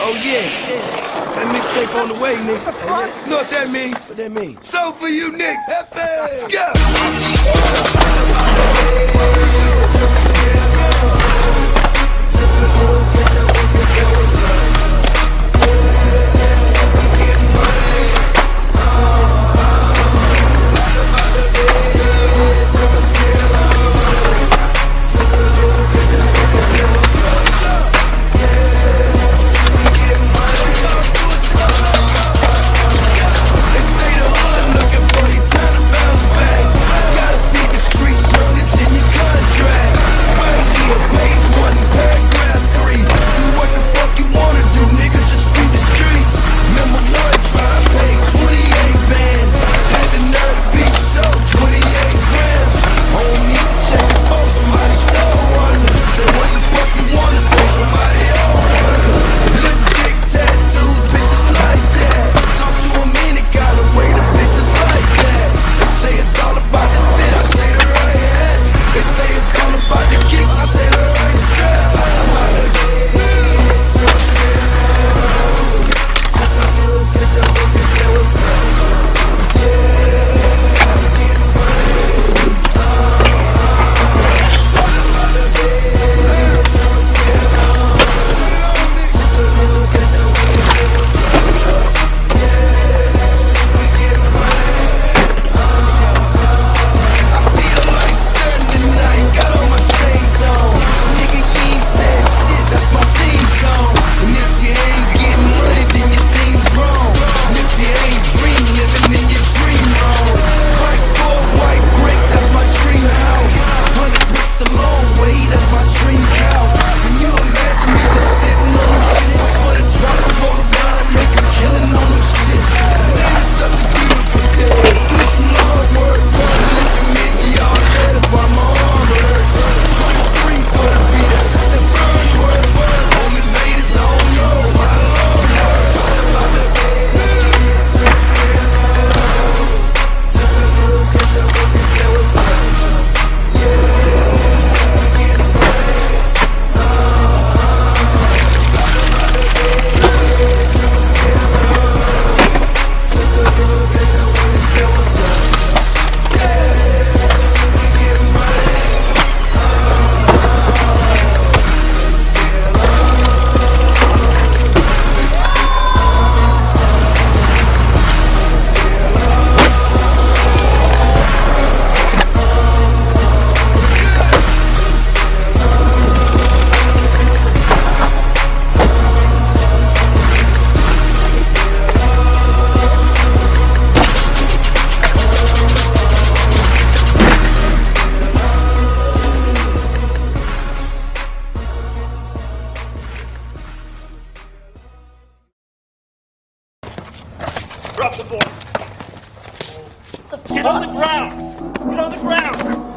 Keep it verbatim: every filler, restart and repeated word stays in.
Oh yeah, yeah. That mixtape on the way, nigga. Oh, yeah. You know what that mean? What that mean? So for you, nigga. F A. Let's go. Drop the board. Get on the ground. Get on the ground.